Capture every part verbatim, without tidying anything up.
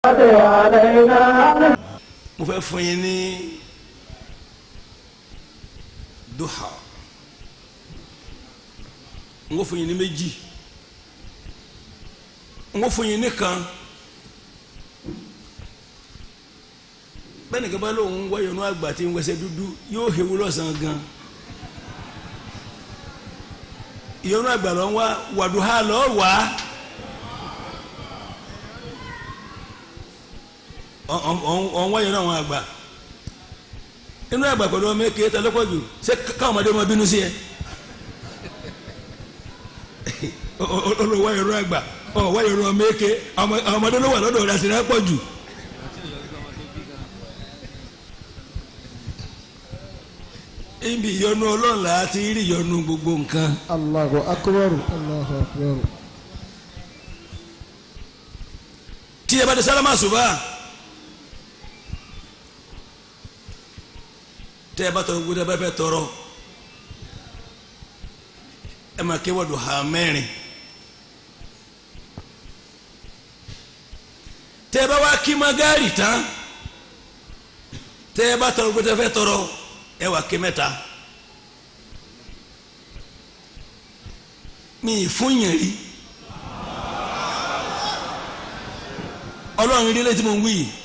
mo fẹ́ fún yín ní duha n ko fún yín ní méjì n ko fún yín ní kan bẹ́ẹ̀ ni kaba lóhùn wáyọ̀ nù àgbà tí ń wẹsẹ̀ dúdú yóò hewu lọ́sàn-án gan ìyọnu àgbà lọ wá wàdùhà lọ wá ọ̀n wáyọ̀ náà wọn àgbà inú àgbà pẹ̀lú ọmọ èké ta lọ́pọ̀ jù ṣé káwọn ọmọdé máa bínú sí ẹ olùwáyọ̀ náà àgbà ọ̀wáyọ̀ náà ọmọ èké ọmọdé ló wà lọ́dọ̀ rẹ̀ àti rẹ̀ pọ̀ jù. ibi ìyọnu Ọlọ́run la ti rí ìyọnu gbogbo nǹkan. Allahu akbar, Allahu akbar. tí ẹ bá di sálámà ṣùgbọ́n tẹ́ ẹ bá tọrọ gbọdọ̀ bá fẹ́ tọrọ ẹ máa ké wọ́dù ha mẹ́rin tẹ́ ẹ bá wá kí magari tán tẹ́ ẹ bá tọrọ gbọdọ̀ fẹ́ tọrọ ẹ wá ké mẹ́ta mi fún yẹn rí Ọlọ́run rí létí mo ń wí yìí.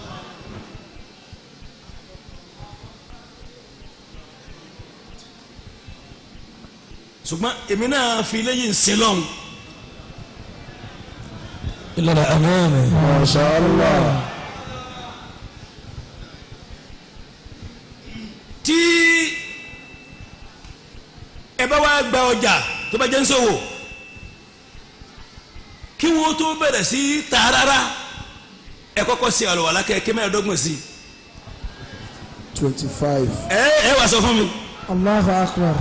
ṣùgbọ́n èmi náà fi léyìn sin lọ́hùn. ìlànà àmín. Masha Allah. tí ẹ bá wá gba ọjà tó bá jẹ́ ń ṣòwò kí wọ́n tó bẹ̀rẹ̀ sí ta rárá ẹ kọ́kọ́ sí àlùwàlá kẹ́ kí mẹ́ẹ̀ẹ́dọ́gbọ̀n sí. twenty five. ẹ ẹ wá sọ fún mi. Allahu akbar.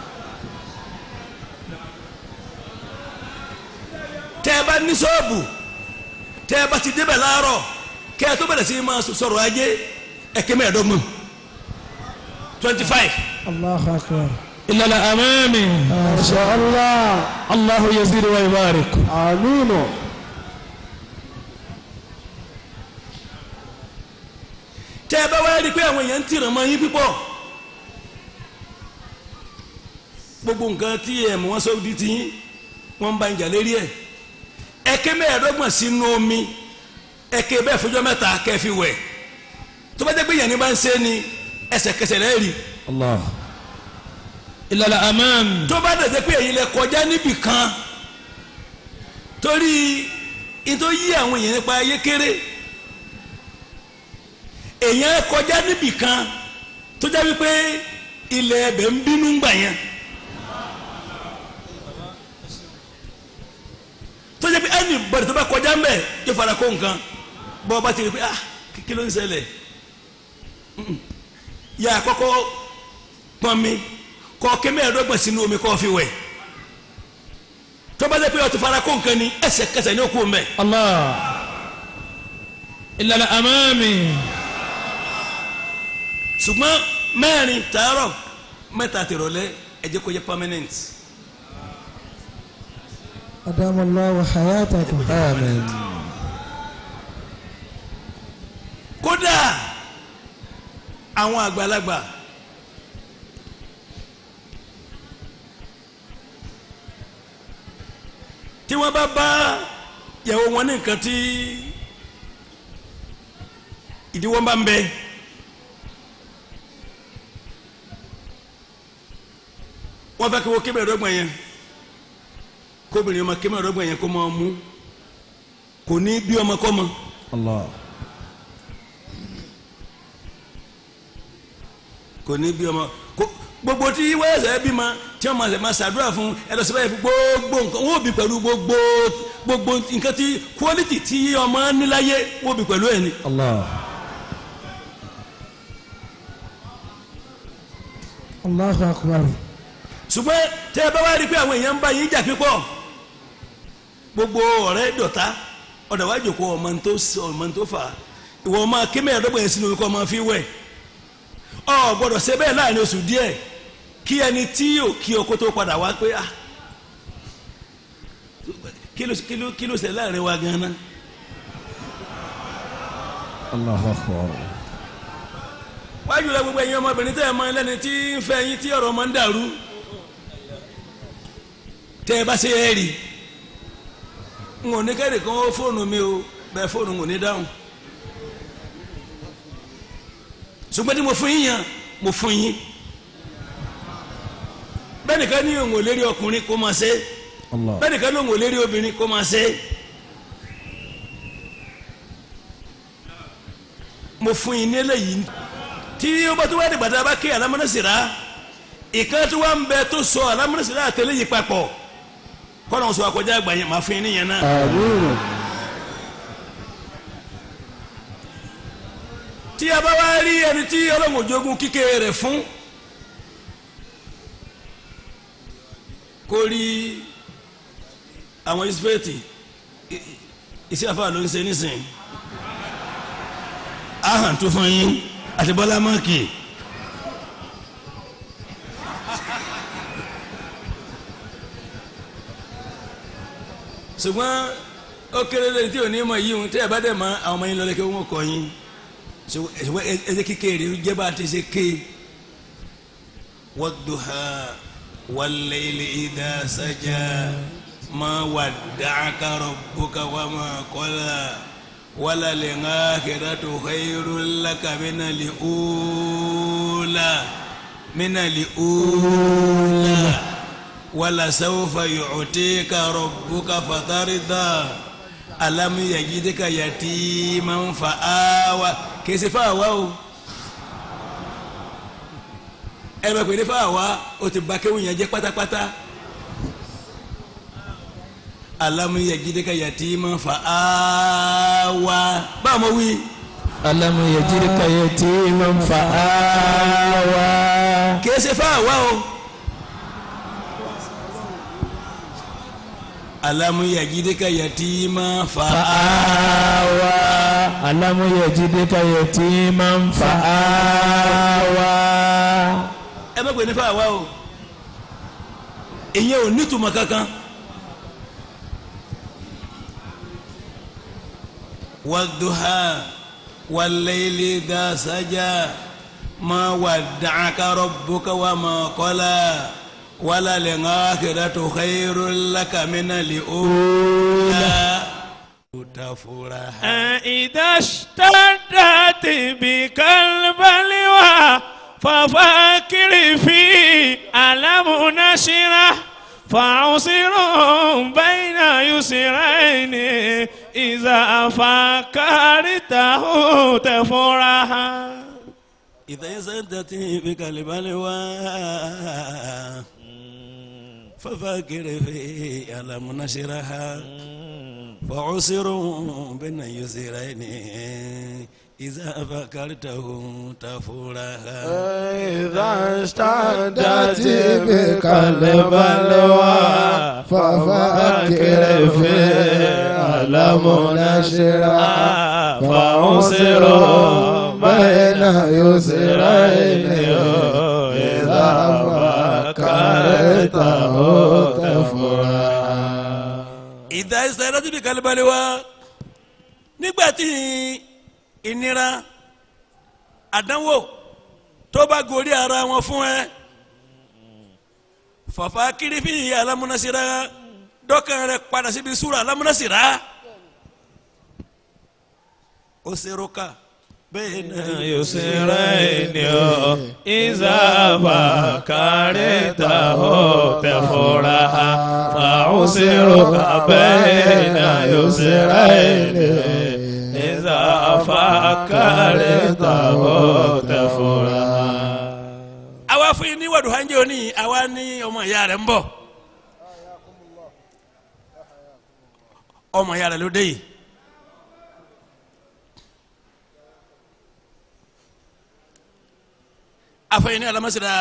tẹ́ ẹ bá ní sọ́ọ̀bù tẹ́ ẹ bá ti débẹ̀ láàárọ̀ kẹ́ ẹ tó bẹ̀rẹ̀ sí máa sọ̀rọ̀ ajé ẹ kí mẹ́ẹ̀ẹ́dọ́gbọ̀n twenty five. Allahu akbar. ìlànà àmín. Masha Allah. Allahu yazid wa yubarik. Amin. tẹ́ ẹ bá wá rí i pé àwọn èèyàn ń tìràn mọ́ yín pípọ̀ gbogbo nǹkan tí ẹ̀ mọ̀ wọ́n sọ́ọ́ di ti yín wọ́n ń bá ń jà lérí ẹ̀ ẹ̀kẹ́ mẹ́ẹ̀ẹ́dọ́gbọ̀n sínú omi ẹ̀kẹ́ bẹ́ẹ̀ fọjọ́ mẹ́ta kẹ́ fi wẹ̀ tó bá jẹ́ pé yẹn ní bá ń ṣe ni ẹsẹ̀kẹsẹ̀ rẹ̀ rí. Allah. ìlànà àmín. tó bá dẹ̀ jẹ́ pé èyí lẹ kọjá níbì kan torí ìtọ́ yí àwọn èèyàn nípa ayé kéré èèyàn kọjá níbì kan tó jẹ́ wípé ilẹ̀ ẹbẹ̀ ń bínú gbà yẹn tó jẹ́ pé ẹnì bọ̀dẹ̀ tó bá kọjá ń bẹ̀ yóò fara kó nǹkan bọ́ ọ bá ti rí pé ah kí ló ń ṣẹlẹ̀ yà àkọ́kọ́ pọ́n mi kọ́ kẹ́mẹ́ẹ̀ẹ́dọ́gbọ̀n sínú omi kọ́ fi wẹ̀ tó bá jẹ́ pé ọ ti fara kó nǹkan ni ẹsẹ̀kẹsẹ̀ ní òkú mẹ́. Allah. ìlànà àmín. ṣùgbọ́n mẹ́rin tààrọ̀ mẹ́ta tìrọ̀lẹ́ ẹ jẹ́ kó yẹ permanent. adamallahu hayatakum. Amin. kódà àwọn àgbàlagbà tí wọ́n bá bá yàwó wọn ní nǹkan tí ìdíwọ́ bá ń bẹ wọ́n fẹ́ kí wọ́n kébèrè ọgbọ̀n yẹn kóbìnrin ọmọ kébèrè ọgbọ̀n yẹn kó máa mú kò ní bí ọmọ kọ́ mọ. Allah. kò ní bí ọmọ gbogbo tí wọ́n ẹ̀sẹ̀ bí ma tí wọ́n máa máa ṣàdúrà fún ẹlọ́sibẹ́ fún gbogbo nǹkan wọ́n bí pẹ̀lú gbogbo gbogbo nǹkan tí quality tí ọmọ níláyé wọ́n bí pẹ̀lú ẹ̀ ni. Allah. Allahu akbar. ṣùgbọ́n tẹ́ ẹ bá wá rí pé àwọn èèyàn ń bá yín jà pípọ̀ gbogbo ọ̀rẹ́ dọ̀tá ọ̀dà wá jòkó ọmọ tó ọmọ tó fà ìwọ ọmọ kémẹ́ẹ̀ẹ́dọ́gbọ̀n yẹn sínú omi kọ́ ọmọ fi wẹ̀ ọ gbọ́dọ̀ ṣe bẹ́ẹ̀ láàrin oṣù díẹ̀ kí ẹni tí yóò kí ọkọ tó padà wá pé ah kí ló kí ló kí ló ṣe láàrin wa gan-an Allahu akbar. wájú la gbogbo ẹ̀yin ọmọbìnrin tẹ́ ẹ̀ mọ ẹlẹ́ni tí ń fẹ́ yín tí ọ̀rọ̀ máa ń dàrú tẹ́ ẹ bá ṣe é rí n ò ní kẹ́rì kan ó fóònù mi o bẹ́ẹ̀ fóònù n ò ní dáhùn ṣùgbọ́n tí mo fún yín yàn mo fún yín bẹ́ẹ̀ nìkan ní òun ò lérí ọkùnrin kó máa ṣe bẹ́ẹ̀ nìkan ní òun ò lérí obìnrin kó máa ṣe mo fún yín ní eléyìí tí ó bá tó wá dìgbà tá a bá ké alámúnásìrá ìkan tó wá ń bẹ tó sọ alámúnásìrá àtẹlẹ yìí papọ̀ kọ́nà sọ àkọjá àgbà yẹn máa fún yín níyẹn náà. tí a bá wá rí ẹni tí ọlọ́run jogún kíké rẹ̀ fún kó rí àwọn ìsìfẹ́ẹ̀tì iṣẹ́ àfáà ló ń ṣe nísìnyí ahàn tó fún yín àti bọ́lá mọ́ọ̀kì ṣùgbọ́n ó kéré lẹ́yìn tí ò ní mọ̀ yìí ohun tí ẹ bá dẹ̀ mọ́ àwọn ọmọ yín lọ́lẹ́ kí wọ́n kọ́ yín ṣùgbọ́n ẹsẹ̀ kékeré jẹ́ bá a ti ṣe ké wadduha wal-layli idha saja ma wadda'aka rabbuka wa ma qala wala l-akhiratu khayrun laka mina l-ula mina l-ula wala sawfa yu'tika rabbuka fatarda alam yajidka yatiman fa'awa kesi fa'awa o ẹ bẹ pè ní fa'awa o ti ba kéwù yẹn jẹ́ pátápátá alam yajidka yatiman fa'awa báwo mo wí. alam yajidka yatiman fa'awa kesi fa'awa o. alamu yajidika yatima fa'awa alamu yajidika yatiman fa'awa ẹ bá gbé ní fa'awa o ìyẹn ò nítumọ̀ kankan wadduha wal-layli idha saja ma wadda'aka rabbuka wa ma qala wala l-akhiratu khayrun laka mina l-ula tafuraha idha ishtaddat bikal balwa fafakir fi alam nashrah fa'usirun bayna yusrayn idha fakartahu tafuraha idha ishtaddat bikal balwa ففكر في ألم نشرها فعسر بين يسرين إذا فكرته تفورها إذا اشتدت بك البلوى ففكر في ألم نشرها فعسر بين يسرين إذا فكرته تفورها ìdá ìsẹ́rẹ́ tí bí kalibali wa nígbà tí ìnira àdánwò tó bá gorí ara wọn fún ẹ fàfà kirifi alámúnásíra dọ́kàn rẹ padà síbi súra alámúnásíra ó ṣerú ká bẹ́ẹ̀ náà yóò ṣe rẹ̀ ni ọ́ ìzàbà kárẹ́tà ó tẹ̀fọ́ra fàáhùsírò bẹ́ẹ̀ náà yóò ṣe rẹ̀ ni ìzàbà kárẹ́tà ó tẹ̀fọ́ra. àwa fún yín ní wàdùn hánjẹ́ òní àwa ní ọmọ ìyá rẹ̀ ń bọ̀ ọmọ ìyá rẹ̀ ló dé yìí. afẹ́yìn ní alamasira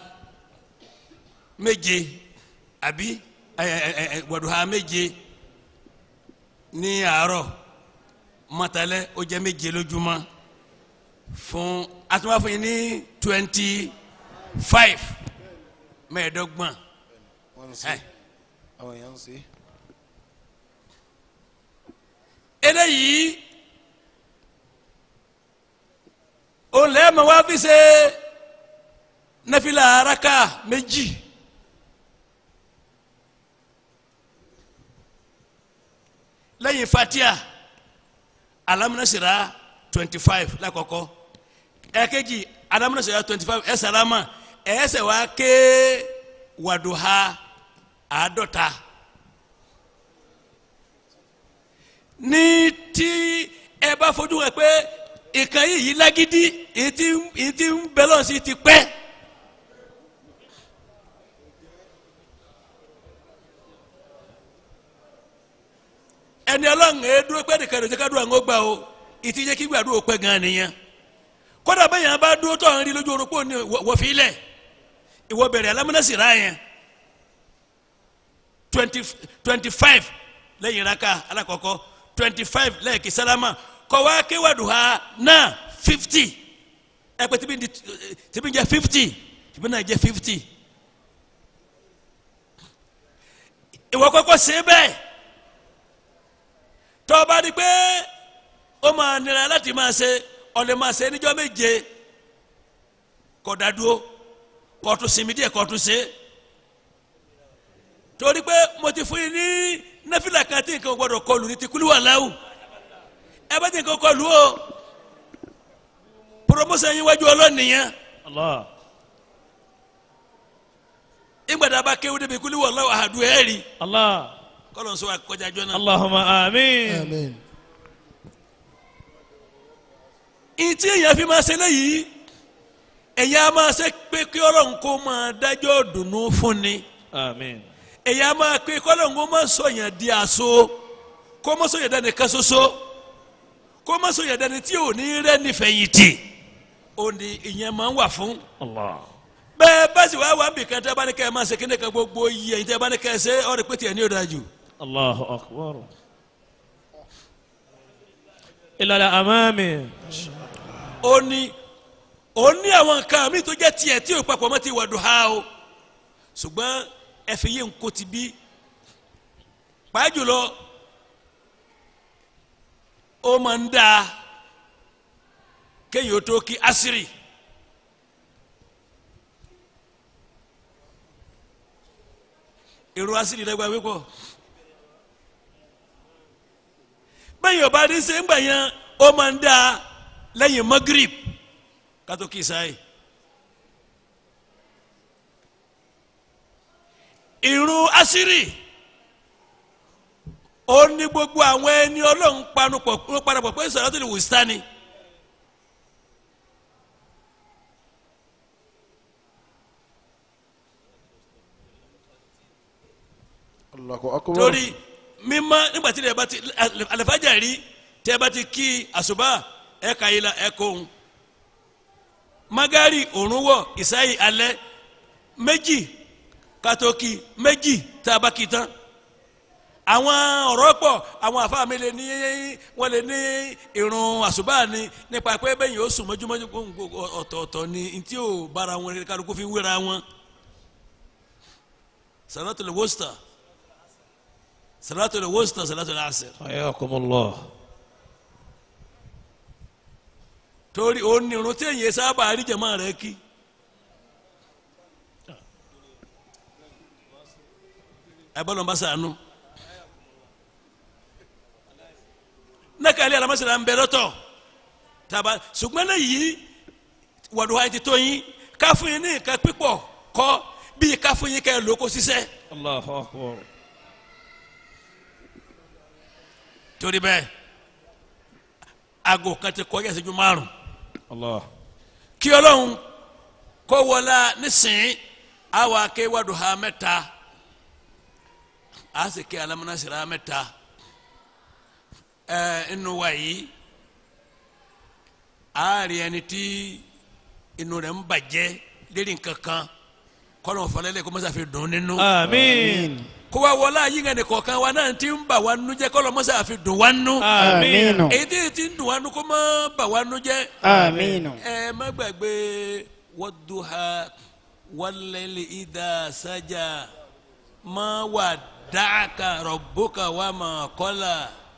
méje àbí wàdùhà méje ní àárọ̀ mọ́tàlẹ́ ó jẹ́ méje lójúmọ́ fún atúmọ̀fẹ́yìn ní twenty five mẹ́ẹ̀ẹ́dọ́gbọ̀n. eléyìí lẹ́ẹ̀mọ̀ wá fi ṣe nafila araka méjì lẹ́yìn fatia alamunasira twenty five lákọ̀ọ́kọ́ ẹ̀kejì alamunasira twenty five ẹ̀ sàlámà ẹ̀ ṣe wá ké wàdùhà àádọ́ta ní tí ẹ bá fojú ẹ pé ìkan yìí lágídí ìtì ìtì ń bẹ́lọ̀ sí ti pẹ́ ẹni ọlọ́run ẹ dúró pé nìkan ìròjẹ́ ká dúró àwọn ọgbà o ìtì jẹ́ kí gbàdúrà pẹ́ gan nìyẹn kódà bẹ́ẹ̀ yẹn bá dúró tó àwọn rí lójú orúkọ ní wọ́fílẹ̀ ìwọ bẹ̀rẹ̀ alámúnásìrá yẹn twenty twenty five lẹ́yìn raka alákọ̀ọ́kọ́ twenty five lẹ́ẹ̀kì sálámà kọ̀wá kéwàdùhà náà fifty ẹ pé tìbí tìbí jẹ́ fifty tìbí náà jẹ́ fifty ìwọ kọ́kọ́ ṣe bẹ́ẹ̀ tó bá di pé ó máa nira láti máa ṣe ọ̀lẹ́ máa ṣe níjọ́ méje kó dá dúró kó tún sinmi díẹ̀ kó tún ṣe torí pé mo ti fún yín ní nafila kan tí nǹkan gbọdọ̀ kọlù ní ti kúlú wà láwù ẹ bá ti nǹkan kọlù o promotion yín wájú ọlọ́nìyàn Allah ìgbàdá bá kéwú débi kúlú wà láwù àhàdù ẹ̀ rí Allah kọ́lọ̀ ń sọ wa kọjá jọ náà. Allahumma amin. Amin. ìtí èèyàn fi máa ṣe léyìí èèyàn á máa ṣe pé kí ọlọ́run kó máa dájọ́ dùnú fún ni Amin. èèyàn á máa pé kí ọlọ́run kó máa sọ yẹn di àṣọ kó máa sọ yẹn dání kan ṣoṣo kó máa sọ yẹn dání tí ò ní rẹ́ nífẹ̀yìntì òní ìyẹn máa ń wà fún. Allah. bẹ́ẹ̀ bá sì wá wà bí kan tẹ́ bá ní kẹ́ ẹ máa ṣe kíni kan gbogbo yìí ẹ̀yin tẹ́ bá ní kẹ́ ẹ ṣe ọ̀rẹ́ pété ẹ̀ ní òdà jù. Allahu akbar. Ilala amami. ó ní ó ní àwọn nǹkan mi tó jẹ́ tiẹ̀ tí ò papọ̀ mọ́ ti wà dùn ha o ṣùgbọ́n ẹ fi yé nǹkó ti bí pàjùlọ ó máa ń dáa kéèyàn tó kí asiri irun asiri lẹ́gbàá wípọ̀ bẹ́ẹ̀ yóò bá rí ṣe ń gbà yẹn ó máa ń dáa lẹ́yìn magrib kátó kí sáyé irun asiri ó ní gbogbo àwọn ẹni ọlọ́run panupọ̀ panupọ̀ pé salatul wusta ni Allahu akbar. torí mímọ́ nígbà tí ẹ bá ti alifájàrí tí ẹ bá ti kí àsùbá ẹ kà yìí la ẹ kóhun magari òrùn wọ̀ ìsáyì alẹ́ méjì katoki méjì tá a bá kí tán àwọn ọ̀rọ̀ pọ̀ àwọn àfáà mi lè ní wọ́n lè ní ìrun àsùbá ni nípa pé bẹ́ẹ̀ yóò sùn mọ́júmọ́jú ọ̀tọ̀ọ̀tọ̀ ni ntí ò bára wọn kálukú fi wéra wọn salatul wusta salatul wusta salatul asr. Ayakumullah. torí òun ni irun tí èyí sábà rí jẹ̀mọ́ rẹ̀ kí. ẹ bọ́ lọ́n bá sànú. nẹ́kàlẹ́ alamasira ń bẹ lọ́tọ̀ taba ṣùgbọ́n náà yìí wàdùwà ti tó yín káfún yín ní nǹkan pípọ̀ kọ́ bíi káfún yín kẹ́ ẹ lóko ṣiṣẹ́. Allahu akbar. torí bẹ́ẹ̀ aago kan ti kọjá ìṣẹ́jú márùn. Allah. kí ọlọ́run kó wọlá nísìnyí àwa ké wàdùwà mẹ́ta a sì ké alamunasira mẹ́ta ẹ inú wa yìí a rí ẹni tí inú rẹ̀ ń bàjẹ́ lérí nǹkan kan kọ́nà fọlẹ́lẹ́ kó mọ́sá fi dùn nínú. Amin. kó wa wọlé ayíǹkan ní kọ̀ọ̀kan wa náà ti ń bà wá nínú jẹ́ kọ́nà mọ́sá fi dùn wá nínú. Amin. èyí tí ti ń dùn wá nínú kó má bà wá nínú jẹ́. Amin. ẹ má gbàgbé wadduha wal-layli idha saja ma wadda'aka rabbuka wa ma qala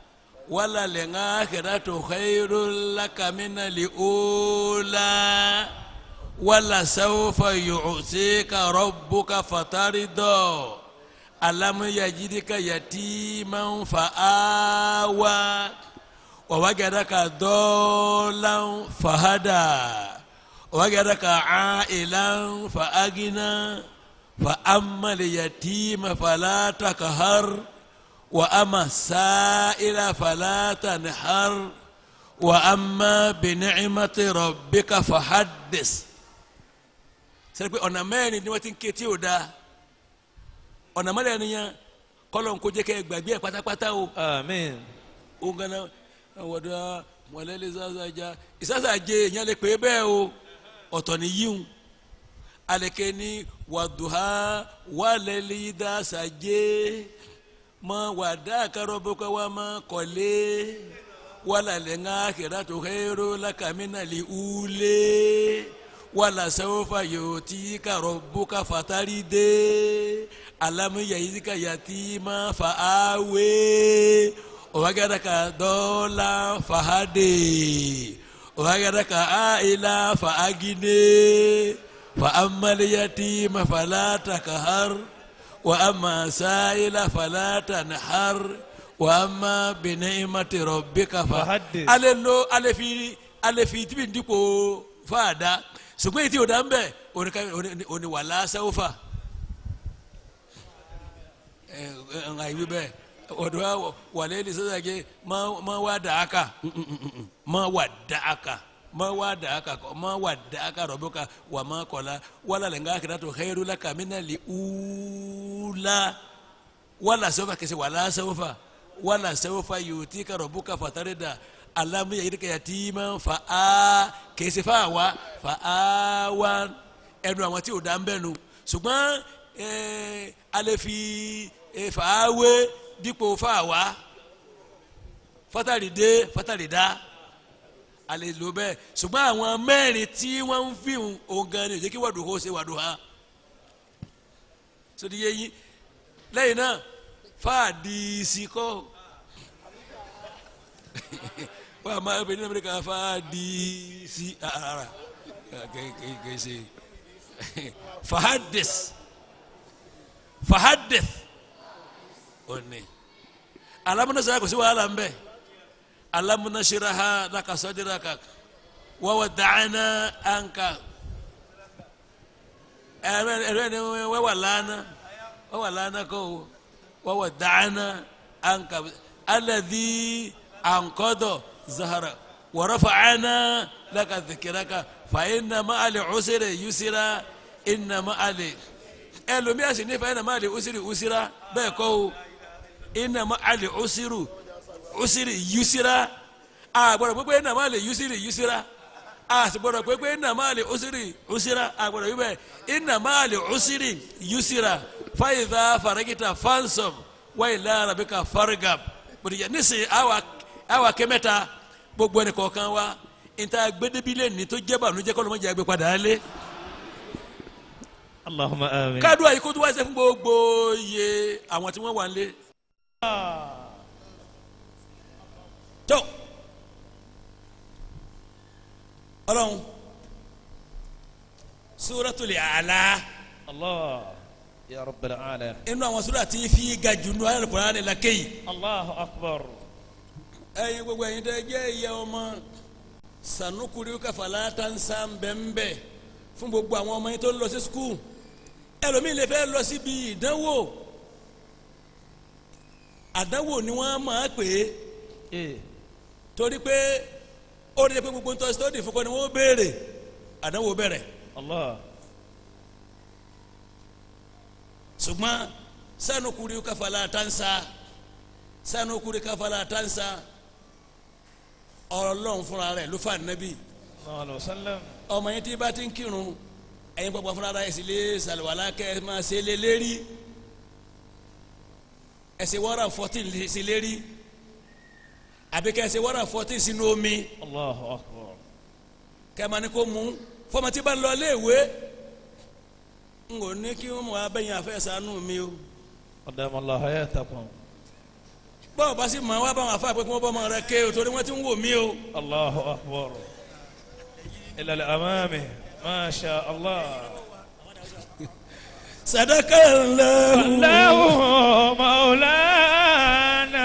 wala al-akhiratu khairul laka minal ula wala sawfa yu'tika rabbuka fatarida alam yajidika yatiman fa'awa wa wajadaka dhallan fahada wa wajadaka a'ilan fa'agina fa amma al-yatima fala takhar wa amma sa'ila fala tanhar wa amma bi ni'mati rabbika fahaddis. Sẹ́ni pé ọ̀nà mẹ́rin ni wọ́n ti ń ké tí ò dáa ọ̀nà mẹ́rin yẹn kọ́lọ̀ ń kó jẹ́ kẹ́ ẹ gbàgbé ẹ̀ pátápátá o. Amin. O gana wọ́dọ̀ mọ̀lẹ́lẹ́ sásájà ìsásájẹ ìyẹn lè pè é bẹ́ẹ̀ o ọ̀tọ̀ ni yíwù alẹ́kẹ́ ní wàdùhà wàlẹ́lẹ́ dásájẹ́ mọ wàdà kárọ̀bùkà wà má kọ́lé wàlálẹ́ ńlá kẹ́rẹ́tò kẹ́rọ́ lákàmínàlì wúlé wala sawfa yutika rabbuka fataride alam yajidika yatima fa'awe wagadaka dola fahade wagadaka aila fa'agine fa ammal yatima fala takhar wa amma sa'ila fala tanhar wa amma bi ni'mati rabbika fahaddith. alelo alefi alefi tibi ndipo fada ṣùgbọ́n èyí tí o dá ń bẹ̀ òní wàlá sẹ́wọ́fà ẹ̀ ẹ̀ ìwé bẹ́ẹ̀ ọ̀dọ́ wàlẹ́ ní sọ́sàgé má wà dàáka má wà dàáka má wà dàáka má wà dàáka rọ̀bọ́ka wà má kọ̀la wàlá lẹ́ngà kìlá tó xẹ́rú la kàmínà lè wúlá wàlá sẹ́wọ́fà kẹsẹ̀ wàlá sẹ́wọ́fà wàlá sẹ́wọ́fà yóò tí ka rọ̀bọ́ka fàtàrẹ́ dà alam yajidika yatiman fa a kèsì fa wa fa a wa ẹnu àwọn tí o dá ń bẹ nu ṣùgbọ́n alẹ́ fi fa a wé dípò fa wa fatali dé fatali dá alẹ́ ló bẹ́ẹ̀ ṣùgbọ́n àwọn mẹ́rin tí wọ́n ń fi òǹgan ni ìjẹ́kí wàdùn kó ṣe wàdùn ha sódì yẹ yín lẹ́yìn náà fa di sí kọ́ wà máa bẹ nínú amẹ́ríkà fa di sí ara kẹsẹ fahadis fahadis òní alámúnásá kò sí wàhálà ń bẹ alámúnásíraha laka sadraka wa wada'na anka ẹ̀rẹ́ ni wọ́n wà lánàá wọ́n wà lánàá kọ́ wa wada'na anka alladhi anqadha zahara wa rafa'na laka dhikraka fa inna ma'al usri yusra inna ma'al ẹlòmíà sì ní fa inna ma'al usri usra bẹ́ẹ̀ kọ́ o inna ma'al usri usri yusra a gbọ́dọ̀ pé inna ma'al usri yusra a sì gbọ́dọ̀ pé inna ma'al usri usra a gbọ́dọ̀ wí bẹ́ẹ̀ inna ma'al usri yusra fa idha faragta fansab wa ila rabbika farghab bòdìjà nísìnyí àwa àwa kẹmẹta gbogbo ẹni kọ̀ọ̀kan wa níta gbẹdẹbílẹ̀ ní tó jẹ́ bànújẹ́ kọ́ ló mọ̀ jẹ́ àgbẹ̀ padà lé. Allahumma amin. káàdùn àyíkó tó wá ṣe fún gbogbo iye àwọn tí wọ́n wà lé. tó ọlọ́run Suratul A'la. Allah ya Rabbil Alamin. inú àwọn sura tí fi ga jù nù ayélujára Kùránì la kéyì. Allahu akbar. ẹ̀yin gbogbo ẹ̀yin tẹ́ jẹ́ ìyá ọmọ sanukuri kafala tansa bẹ́ẹ̀nbẹ́ fún gbogbo àwọn ọmọ yẹn tó ń lọ sí skul ẹlòmíì lè fẹ́ lọ síbi ìdánwò àdánwò ni wọ́n máa pè é torí pé ó rí i pé gbogbo ntọ́ sítọ́dì fún kọ́ ni wọ́n béèrè àdánwò bẹ̀rẹ̀. Allah. ṣùgbọ́n sanukuri kafala tansa sanukuri kafala tansa Ọlọ́run fúnra rẹ̀ ló fà nẹ́bí ọmọ yẹn tí bá ti ń kírun ẹ̀yin gbogbo fúnra rẹ̀ sì lè sàlùwàlá kẹ́ ẹ máa ṣe lé lérí ẹ ṣe one hundred fourteen sí lérí àbí kẹ́ ẹ ṣe one hundred fourteen sínú omi Allahu akbar. kẹ́ ẹ máa ní kó mú fọmọ tí bá ń lọ léèwé n kò ní kí wọ́n mọ̀ abẹ́yìn àfẹ́sánú mi o. Qaddamallahu hayatakum. bọ́ọ̀ bá sì máa wá báwọn afá pé kí wọ́n bọ́ ọmọ rẹ ké o torí wọ́n ti ń wò mí o. Allahu akbar. Ila al-amami. Ma sha Allah. Sadakallahu. Allahu maulana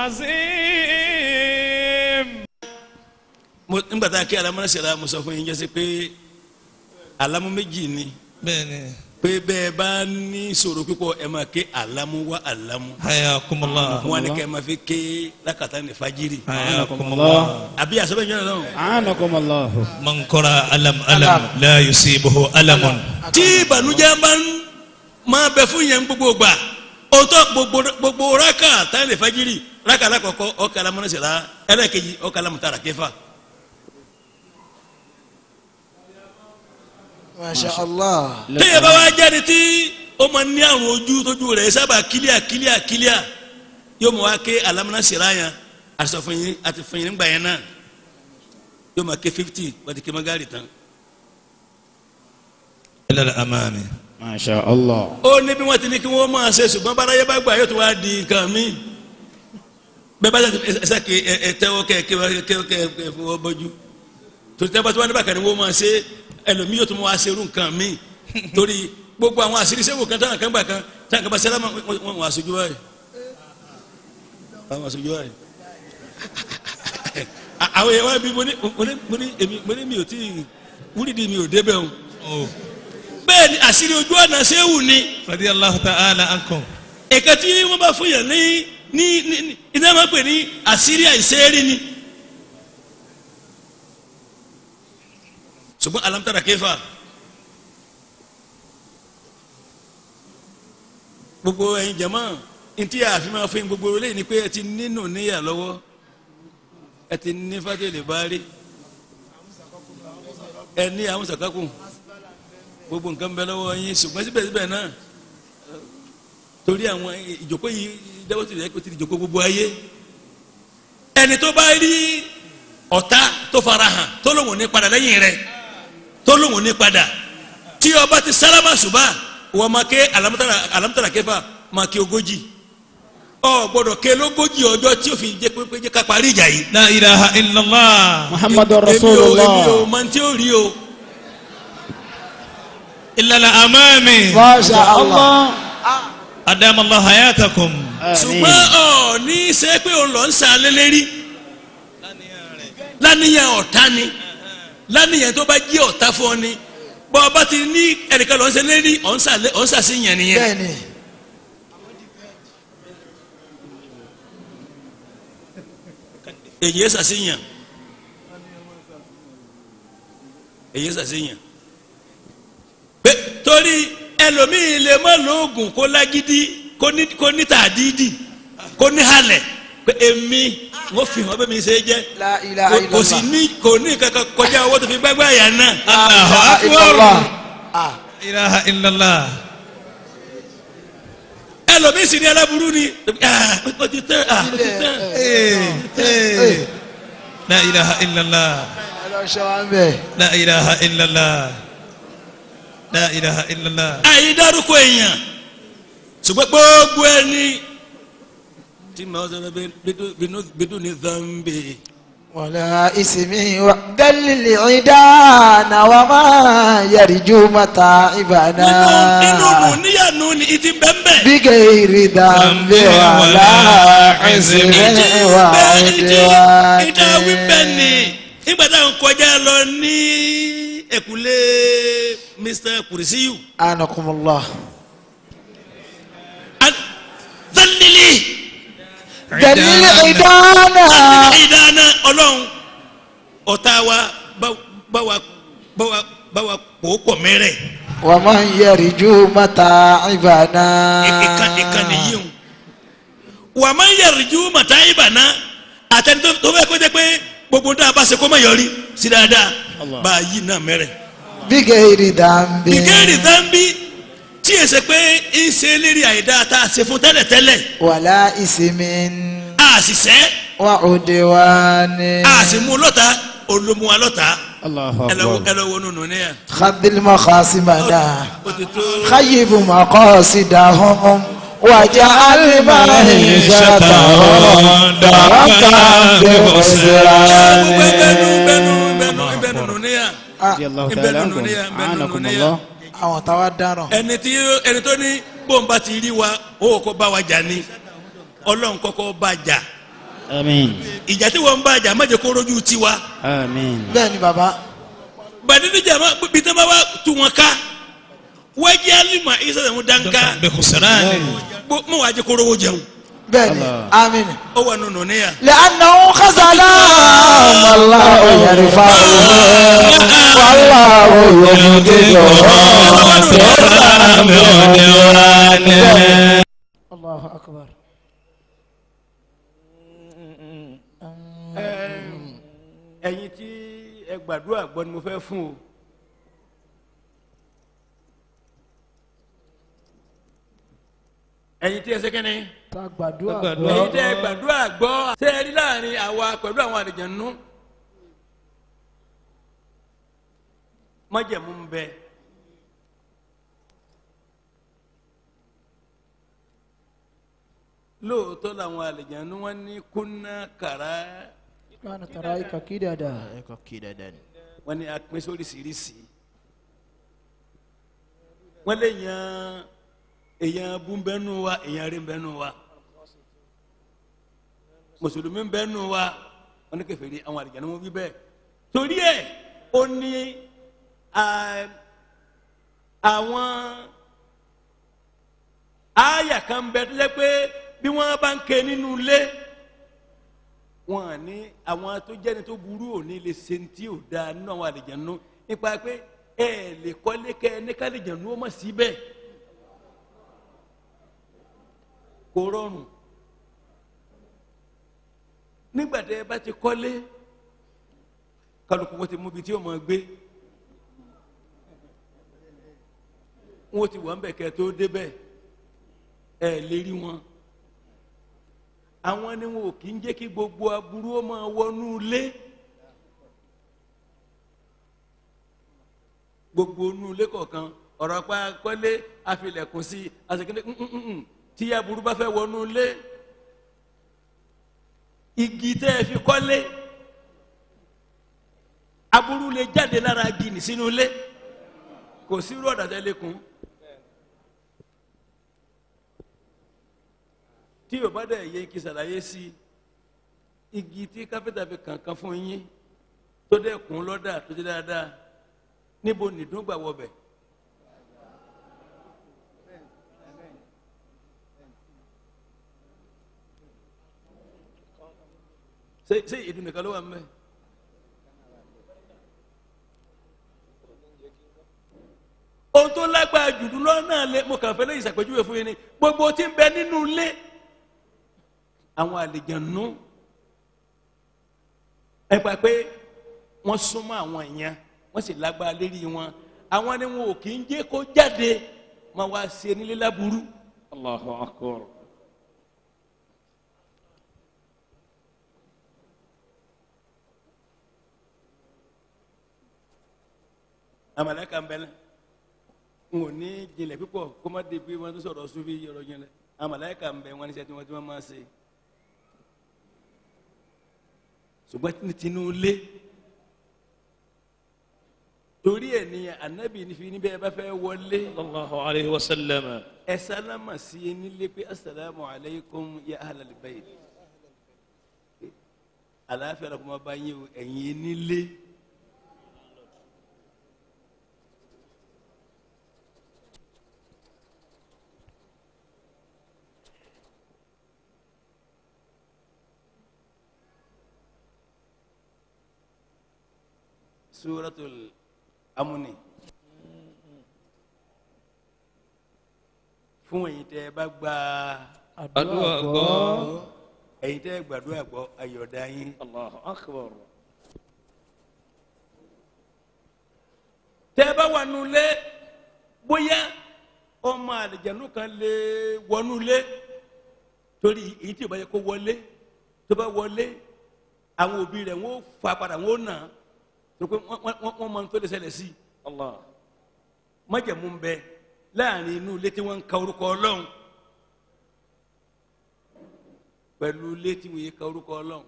al-azim. mo nígbà tá a kí alamúnásẹ̀lá mo sọ fún yín jẹ́sí pé alamu méjì ni Bẹ́ẹ̀ni. pé bẹ́ẹ̀ bá ní sọ̀rọ̀ pípọ̀ ẹ máa ké alamu wá alamu Hayakumullah. wọn ni kẹ́ ẹ máa fi ké lákàtà ní fajiri Hayakumullah. àbí àsọ̀bẹ̀ yẹn lọ́wọ́. أعانكم الله. Man qara alam alam la yusibuhu alamun. tí ìbànújẹ́ bá ń máa bẹ fún yẹn gbogbo gbà òótọ́ gbogbo gbogbo raka tá ní fajiri raka alákọ̀ọ́kọ́ ọkà alamúnásẹ̀lá ẹlẹ́kejì ọkà alamutara kẹfà. Masha Allah. téèyàn bá wá jáde tí ó máa ní àrùn ojú tójú rẹ̀ sábà kílíà kílíà kílíà yóò mọ̀ wá ké alámúnásẹ̀lá yẹn àti fún yín àti fún yín nígbà yẹn náà yóò máa ké fifty wọ́n ti ké magari tán. Ila al-amami. Masha Allah. ó ní bí wọ́n ti ní kí wọ́n máa ṣe ṣùgbọ́n báráyé bá gbà yóò tó wá di nǹkan mi bẹ́ẹ̀ bá ṣe kí ẹ tẹ́wọ́ kẹ́ kẹ́ kẹ́ kẹ́ fọwọ́ bọ́jú torí tẹ́wọ́ tí wọ́n ní bàkà ni wọ́n máa ṣe ẹlòmíì yóò tó máa ṣe irú nǹkan mi torí gbogbo àwọn àṣírí sẹ́wọ̀n kan táwọn kan gbà kan táwọn kan bá ṣẹlẹ̀ wọn wọ́n aṣojú báyìí wọ́n aṣojú báyìí àwọn èèyàn wọn bí mo ní mo ní èmi mo ní mi ò tí wúrídìí mi ò débẹ̀ o bẹ́ẹ̀ ni àṣírí ojú ọ̀nà ṣéwù ni. Radiyallahu ta'ala ankum. èka tí wọ́n bá fún yàn ní ní ní iná máa pè ní àṣírí àìsẹ́rí ni. ṣùgbọ́n alamtara kẹfà gbogbo ẹ̀yin jama ntí àfi máa fún gbogbo eléyìí ni pé ẹ ti nínú níyà lọ́wọ́ ẹ ti ní fàtẹ́lẹ̀ báárí ẹ ní àwọn sàkákùn gbogbo nǹkan bẹ lọ́wọ́ yín ṣùgbọ́n síbẹ̀síbẹ̀ náà torí àwọn ìjókòó yìí Dawatul-Haq kò ti di ìjókòó gbogbo ayé ẹni tó bá rí ọ̀tá tó fara hàn tó lóun ní padà lẹ́yìn rẹ̀ tó lóun ní padà tí ọba ti sálámà ṣùbà wọ́n máa ké alamutara alamutara kẹfà máa ké ogójì ọ gbọ́dọ̀ ké lógójì ọjọ́ tí ó fi jẹ́ pé jẹ́ ká parí ìjà yìí. La ilaha illallah. Muhammadur èmi ò Rasulullah. èmi ò máa ń tí ó rí o. Illa al-amami. Masha Allah. Adama Allah hayatakum. ṣùgbọ́n ọ ní ṣe pé òun lọ ń sa lélẹ́rí lánìyàn ọ̀tá ni lánìyàn tó bá jí ọ̀tá fún ọ ni bọ́ ọ bá ti ní ẹnìkan lọ ń ṣe lérí ọ̀ ń ṣàṣeyàn nìyẹn. Bẹ́ẹ̀ni. èyí ẹ ṣàṣeyàn èyí ẹ ṣàṣeyàn pé torí ẹlòmíì lè má lóògùn kó lágídí kó ní tàdídì kó ní halẹ̀ pé èmi wọ́n fi hàn bẹ́ẹ̀ mi ṣe jẹ́ La ilaha illallah. kò sì ní kò ní kankan kọjá owó tó fi gbágbá yà náà. Allahu akbar. illallah. Ah. La ilaha illallah. ẹlòmíì sì ní aláburú ni ó ti tẹ́ ó ti tẹ́. La ilaha illallah. Ọlọ́ṣọ́ wa ń bẹ̀. La ilaha illallah. La ilaha illallah. àyè dárúkọ èèyàn ṣùgbọ́n gbogbo ẹni tí màá sọ pé bidun ní zambi. wala ismi wa dalili idana wa ma yarju mata ibana. nínú nínú níyànú ni ìtì bẹ́ẹ̀ bigayri dambi wala ismi wa idana. ìdá wípé ni nígbà táwọn kọjá lọ ní ẹ̀kúlé Mister Kurisiyu. anakumullah. zalili. dalili idana. ìdáná ọlọ́run ọ̀tá wa báwa báwa báwa kò pọ̀ mẹ́rẹ̀. wa man yarju mata ibana. ìkan ìkan nìyí o wa man yarju mata ibana àtẹni tó fẹ́ kó jẹ́ pé gbogbo dáa bá ṣe kó má yọrí sí dáadáa bá a yí náà mẹ́rẹ̀. bigayri dambi. bigayri dambi tí yẹ ṣe pé ń ṣe lérí àyídá tá a ṣe fún tẹ́lẹ̀tẹ́lẹ̀. wala ismin. a sì sẹ́. wa udwani. a sì mú lọ́ta olómùwà lọ́ta. Allahu ẹ lọ́wọ́ akbar. ẹ lọ́wọ́ nínú níyà. خذل مخاصمنا ó ti tó. خيب مقاصدهم واجعل معيشتهم ضنكا بخسران. radiyallahu ta'ala ankum a'anakumullah. àwọn táwa dáràn. ẹni tí ẹni tó ní bóńbà ti rí wa ó kó bá wa jà ní Ọlọ́run kọ́kọ́ bá jà. àmín. ìjà tí wọ́n ń bá jà má jẹ́ kó rojú tiwa. àmín. bẹ́ẹ̀ ni bàbá. bàdé níjà má bí tẹ́ bá wá tu wọn ká wájú alima isa mu danka mo wá jẹ́ kó rówó jẹun. bẹ́ẹ̀ ni àmín. ó wà nínú níyà. لأنه خزنا والله يرفعه والله يمدده الله أكبر. ẹ̀yin tí ẹ gbàdúrà gbọ́ ni mo fẹ́ fún o. ẹ̀yin tí ẹ ṣe kẹ́ni. ta gbàdúrà gbọ́. ẹ̀yin tí ẹ gbàdúrà gbọ́. ṣé ẹ rí láàrin àwa pẹ̀lú àwọn àlejànú. májẹ̀mú ń bẹ. lóòótọ́ làwọn àlejànú wọn ní kúnná kàrá. كان ترايك كددا kidadan. wọ́n ní apín sóríṣiríṣi. wọ́n lè yan èèyàn bú bẹ́nu wa èèyàn rí bẹ́nu wa mùsùlùmí bẹ́nu wa wọ́n ní kèfèrí àwọn àlejànú wọn wí bẹ́ẹ̀. torí ẹ̀ ó ní àwọn àyà kan bẹ tó jẹ́ pé bí wọ́n bá ń ké nínú ilé wọn ní àwọn tó jẹ́ni tó burú ò ní lè ṣe tí ò dáa nínú àwọn àlejànú nípa pé ẹ lè kọ́lé kẹ́ ẹ ní kálíjànú ó mọ̀ síbẹ̀ kò rọrùn nígbà tí ẹ bá ti kọ́lé kálukú wọ́n ti mú ibi tí ó máa gbé wọ́n ti wà ń bẹ̀ kẹ́ tó débẹ̀ ẹ lè rí wọn àwọn ni wọn ò kí ń jẹ́ kí gbogbo aburú ó máa wọnú ilé gbogbo inú ilé kọ̀ọ̀kan ọ̀rọ̀ apá kọ́lé àfilẹ̀kùn sí àṣekínlẹ̀ tí aburú bá fẹ́ wọnú ilé igi tẹ́ ẹ fi kọ́lé aburú lè jáde lára igi nì sínú ilé kò sí irú ọ̀dà tẹ́ lẹ́kùn. tí o bá dẹ̀ yẹ kí sàlàyé sí igi tí kápẹ́tà fi kankan fún yín tó dẹ̀ kún lọ́dà tó dé dáadáa níbo nìdún gbà wọbẹ̀. ṣé ṣé ìdùn nìkan ló wà mẹ́. ohun tó lágbára jùlọ lọ́nà lé mo kàn fẹ́ lẹ́yìn ìṣàpèjúwe fún yín ni gbogbo tí ń bẹ nínú ilé àwọn àlejànú ẹ pa pé wọ́n súnmọ́ àwọn èèyàn wọ́n sì lágbára lérí wọn àwọn ni wọn ò kì í jẹ́ kó jáde wọ́n wá ṣe nílé láburú. Allahu akbar. amaleka ń bẹ lẹ n ò ní jinlẹ̀ púpọ̀ kó má de pé wọ́n tó sọ̀rọ̀ sufi yọrọ jinlẹ̀ amaleka ń bẹ wọn ní sẹ́ni tí wọ́n máa ṣe. ṣùgbọ́n ní tinú lé torí ẹ̀ ní anabi nífi níbẹ̀ ẹ bá fẹ́ wọlé. sallallahu alayhi wa sallam. ẹ sálámà sí i nílé pé asalaamu alaykum ya ahlal bayt àlàáfíà la kó máa bá yín o ẹ̀yin nílé. suratul amuni fún ẹ̀yin tẹ́ bá gba àdúrà gbọ́ ẹ̀yin tẹ́ gbàdúrà gbọ́ ayọ̀dá yín. Allahu akbar. tẹ́ bá wà nulẹ̀ bóyá ọmọ àlejànú kan lè wọnúlé torí èyí tí o bá yẹ kó wọlé tó bá wọlé àwọn òbí rẹ̀ wọ́n fa padà wọ́n nà tó pé wọ́n mọ tó lè ṣẹlẹ̀ sí. májẹ̀mú ń bẹ láàrin inú ilé tí wọ́n ń ka orúkọ Ọlọ́run pẹ̀lú létí wòye ka orúkọ Ọlọ́run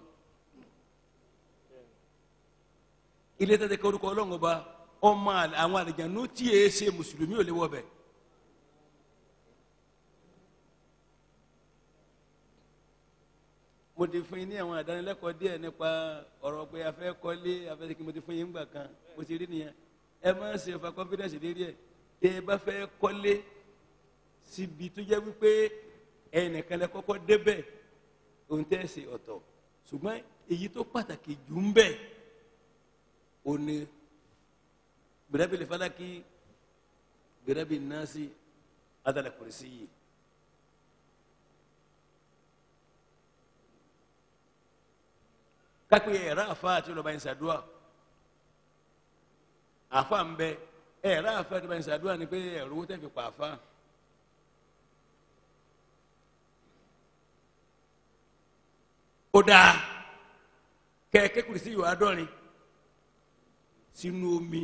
ilé tẹ́tẹ́ ka orúkọ Ọlọ́run ọba ọmọ àwọn àlejànú tí èé ṣe mùsùlùmí ò lè wọ bẹ̀. mo ti fún yín ní àwọn àdánilẹ́kọ̀ọ́ díẹ̀ nípa ọ̀rọ̀ pé a fẹ́ kọ́lé a fẹ́ kí mo ti fún yín gbà kan mo ti rí nìyẹn ẹ má ṣe fa confidence lérí ẹ̀ tẹ́ ẹ bá fẹ́ kọ́lé síbi tó jẹ́ wípé ẹnìkan lẹ kọ́kọ́ débẹ̀ ohun tẹ́ ẹ ṣe ọ̀tọ̀ ṣùgbọ́n èyí tó pàtàkì jù ń bẹ ò ní birabil falaki birabin nasi adala kursiyyi. kakpe ẹ̀rọ afa àti ọlọ́ba ìsàdúà afa ń bẹ ẹ̀rọ afa àti ọlọ́ba ìsàdúà ni pé ẹ̀rọ owó tẹ̀ fi pa afa. ó dáa kẹ̀kẹ́ kùrìsì yóò adọ́rin sínú omi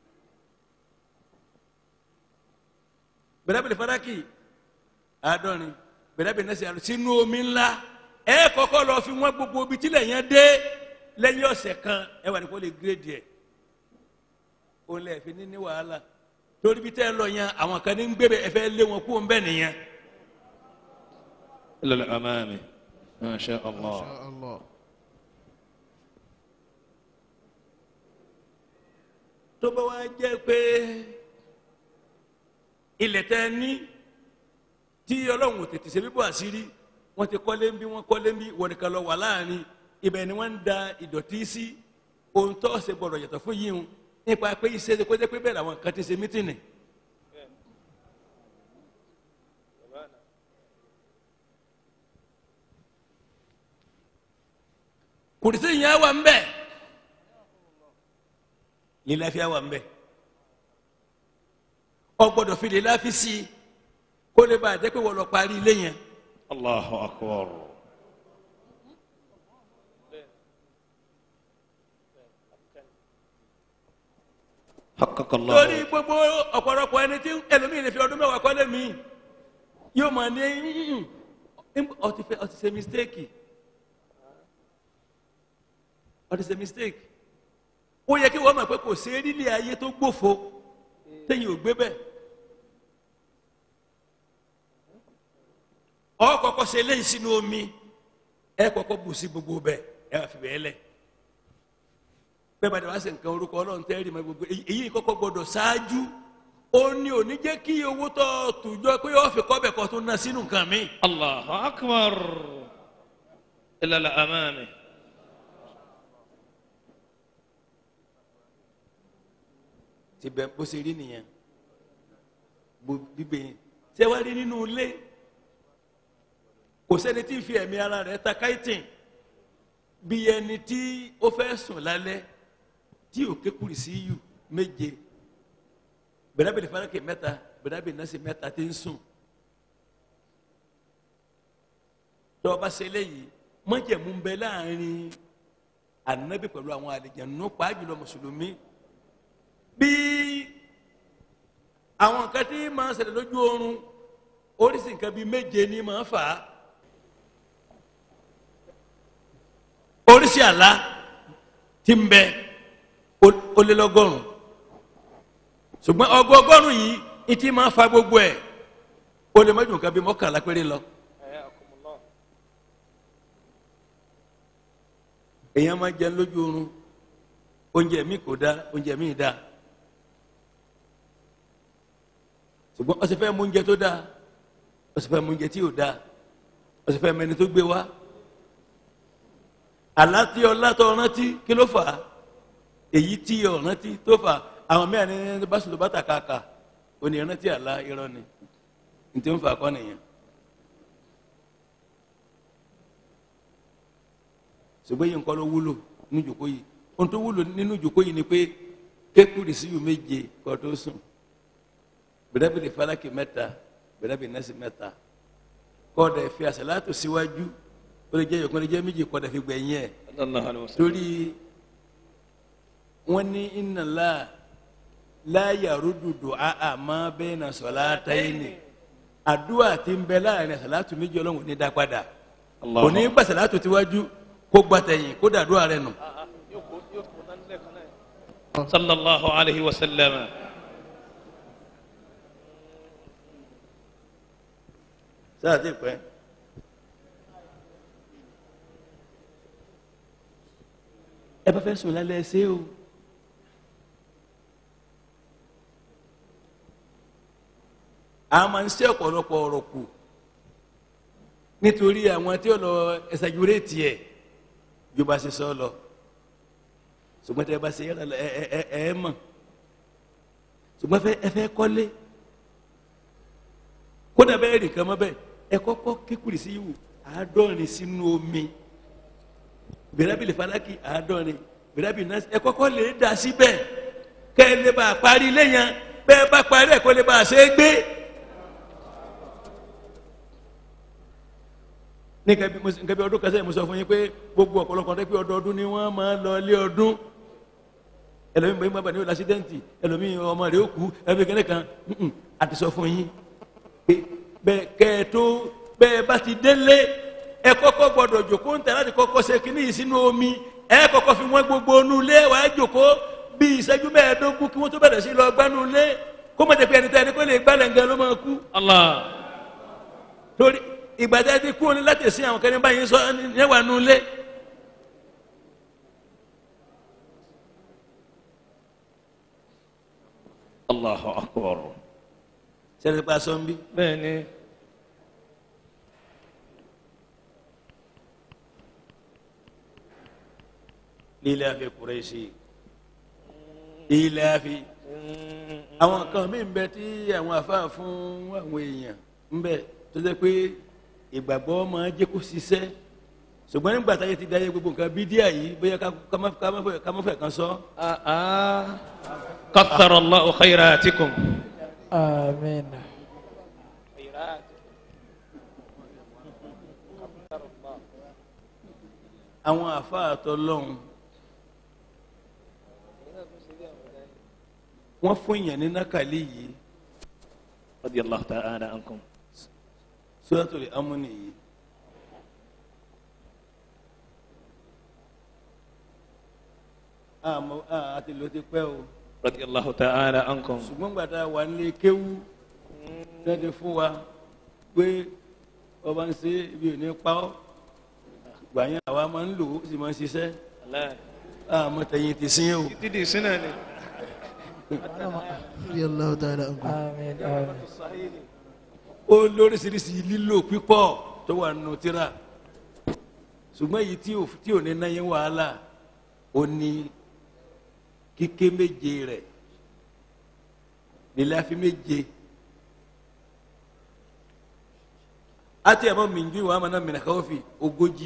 bẹ̀rẹ̀ bẹ̀rẹ̀ fadaki adọ́rin bẹ̀rẹ̀ bẹ̀rẹ̀ nẹ́sẹ̀ àlọ́ sínú omi ńlá ẹ kọ́kọ́ lọ fi wọ́n gbogbo ibi tí lẹ́yìn dé lẹ́yìn ọ̀sẹ̀ kan ẹ wà ní kó lè gírèdì ẹ̀ ó lẹ̀ fi ní ní wàhálà torí bí tẹ́ ẹ lọ yẹn àwọn kan ní ń gbé ẹ fẹ́ lé wọn kó ń bẹ̀ nìyẹn. ilal amami ma sha Allah. tó bá wá jẹ́ pé ilẹ̀ tẹ́ ní tí Ọlọ́run tètè ṣe bíbọ̀ àṣírí wọ́n ti kọ́lé ń bí wọ́n kọ́lé ń bí wọ́n nìkan lọ wà láàrin ibẹ̀ ni wọ́n ń da ìdọ̀tí sí ohun tó ṣe gbọ́dọ̀ yàtọ̀ fún yìí ń nípa pé iṣẹ́ ṣe kó jẹ́ pé bẹ́ẹ̀ làwọn kan ti ṣe mítìnì. kùrìsì yẹn wà ń bẹ̀ lílàfíà wà ń bẹ̀ ọ gbọ́dọ̀ fi lílàfí sí i kó lè bá a jẹ́ pé wọ́n lọ parí ilé yẹn. Allahu akbar. Haqqakallah. torí gbogbo ọ̀pọ̀lọpọ̀ ẹni tí ẹlòmíì lè fi ọdún mẹ́wàá kọ́lé mi yóò máa ní ọtí fẹ́ ọtí ṣe mistake ọtí ṣe mistake ó yẹ kí wọ́n mọ̀ pé kò sí erílẹ̀ ayé tó gbófo téyìn ò gbé bẹ́ẹ̀. ọ kọ́kọ́ ṣe eléyìí sínú omi ẹ kọ́kọ́ bù sí gbogbo bẹ́ẹ̀ ẹ wà fi bẹ́ẹ̀ lẹ̀ bẹ́ẹ̀ bá dé wá ṣe nǹkan orúkọ Ọlọ́run tẹ́rì mọ́ gbogbo èyí kọ́kọ́ gbọ́dọ̀ ṣáájú ó ní ò ní jẹ́ kí owó tó tùjọ pé ó fi kọ́ bẹ̀ kọ́ tó ná sínú nǹkan mi. Allahu akbar. ilal amami. ti bẹ bó ṣe rí nìyẹn bó bíbẹ ṣé wàá rí nínú ilé kò sẹ́ni tí ń fi ẹ̀mí ara rẹ̀ ta káìtìn bí ẹni tí ó fẹ́ sùn lálẹ́ tí ò ké kùrìsí yù méje bẹ̀rẹ̀ bẹ̀rẹ̀ falaki mẹ́ta bẹ̀rẹ̀ bẹ̀rẹ̀ nasi mẹ́ta tí ń sùn tó bá ṣe léyìí májẹ̀mú ń bẹ láàrin ànábì pẹ̀lú àwọn àlejànú pàájùlọ mùsùlùmí bí àwọn nǹkan tí máa ń ṣẹlẹ̀ lójú oorun oríṣi nǹkan bíi méje ni máa ń fà á oríṣi àlá tí ń bẹ ó lé lọ́gọ́rùn ṣùgbọ́n ọgọ́gọ́rùn yìí ìtì máa ń fa gbogbo ẹ̀ ó lè má ju nǹkan bíi mọ́kànlá péré lọ. èèyàn máa jẹun lójú oorun oúnjẹ mi kò dá oúnjẹ mi dá ṣùgbọ́n ó sì fẹ́ mú oúnjẹ tó dá ó sì fẹ́ mú oúnjẹ tí ò dá ó sì fẹ́ mẹni tó gbé wá àlá tí ọlá tó rántí kí ló fà á èyí tí ọ rántí tó fà á àwọn mẹ́rin ní báṣu ló bá ta kàkà òní rántí àlá irọ́ ni ní tí ń fà kọ́ nìyẹn. ṣùgbọ́n yìí nǹkan ló wúlò nínú ìjòkó yìí ohun tó wúlò nínú ìjòkó yìí ni pé kékeré sí yìí méje kó tó sùn bẹ̀rẹ̀bẹ̀rẹ̀ falaki mẹ́ta bẹ̀rẹ̀bẹ̀rẹ̀ nẹ́sì mẹ́ta kó dẹ̀ fi àsàlátù síwájú ó lè jẹ́ yòókù lè jẹ́ méjì kó dẹ̀ fi gbẹ̀yìn ẹ̀ torí wọ́n ní inna Allah la yaruddu du'a ma bayna salatayni àdúrà tí ń bẹ láàrin àsàlátù méjì Ọlọ́run ní dá padà kò ní gbàsẹ̀ látò tíwájú kó gbàtẹ̀yìn kó dàdúrà rẹ̀ nù. sallallahu alayhi wa sallam. sáà tí pẹ́ ẹ bá fẹ́ sùn lálẹ́ ṣé o a máa ń ṣe ọ̀pọ̀lọpọ̀ ọ̀rọ̀ kù nítorí àwọn tí ó lọ ẹ̀sàgúrétì ẹ̀ ju bá ṣe sọ lọ ṣùgbọ́n tí ẹ bá ṣe ẹ ẹ ẹ ẹ mọ̀ ṣùgbọ́n ẹ fẹ́ kọ́lé kódà bẹ́ẹ̀ nìkan mọ́ bẹ́ẹ̀ ẹ kọ́kọ́ kíkùrì sí ìwò àádọ́rin sínú omi bẹ̀rẹ̀bìlì falaki àádọ́rin bẹ̀rẹ̀bìlì náà ẹ kọ́kọ́ lè dà síbẹ̀ kẹ́ ẹ lè bá a parí lẹ́yìn bẹ́ẹ̀ bá parí ẹ̀ kó lè bá a ṣe é gbé. ní nǹkan bí ọdún kan sẹ́yìn mo sọ fún yín pé gbogbo ọ̀pọ̀lọpọ̀ ọdún pé ọdọọdún ni wọ́n máa ń lọ ilé ọdún ẹlòmíì bẹ́ẹ̀ bá bá ní o lásídẹ́ǹtì ẹlòmíì ọmọ rẹ̀ ó kú ẹlòmíì kẹ́lẹ́ kan àti sọ fún yín pé bẹ́ẹ̀ kẹ́ ẹ tó bẹ́ẹ̀ bá ti délé ẹ kọ́kọ́ gbọ́dọ̀ jòkó ń tẹ̀ láti kọ́kọ́ ṣe kínní yìí sínú omi ẹ kọ́kọ́ fi wọ́n gbogbo onú ilé wà á jòkó bí ìṣẹ́jú mẹ́ẹ̀ẹ́dógún kí wọ́n tó bẹ̀rẹ̀ sí lọ gbánú ilé kó mọ̀ jẹ́ pé ẹni tẹ́ ẹni kó lè gbálẹ̀ ń gan ló máa kú. Allah. torí ìgbà tí a ti kú ní láti sin àwọn kẹ́ni báyìí sọ níwà nú ilé. Allahu akbar. sẹ́ni pa sọ ń bí. bẹ́ẹ̀ni. lílàfi Kùrẹ́ṣì lílàfi àwọn kan mí bẹ tí àwọn afáà fún àwọn èèyàn ń bẹ tó jẹ́ pé ìgbàgbọ́ máa jẹ́ kó ṣiṣẹ́ ṣùgbọ́n nígbà táyé ti dáyé gbogbo nǹkan bídíà yìí bóyá ká má fẹ́ kan sọ. kathara Allahu khayratikum. Amin. àwọn afáà tọlọ́hun wọ́n fún yẹn ní nákàlí yìí radiyallahu ta'ala ankum. Suratul Amn yìí àmọ́ àti ló ti pẹ́ o radiyallahu ta'ala ankum. ṣùgbọ́n gbàdá wà nílé kéwú tẹ́tí fún wa pé ọba ń ṣe ibi ò ní pa ọ́ gbàyàn àwa máa ń lò ó sì máa ń ṣiṣẹ́ àmọ́ tẹ̀yìn ti sin o. títí di sínú ni. Radiyallahu ta'ala ankum. Amin. Amin. ó lóríṣiríṣi lílò pípọ̀ tó wà nù tíra ṣùgbọ́n èyí tí ò ní náyé wàhálà ó ní kíké méje rẹ̀ nílẹ̀ àfi méje àti ẹ̀mọ́ mìíjú ìwà àmàna mìíràn káwọ́fì ogójì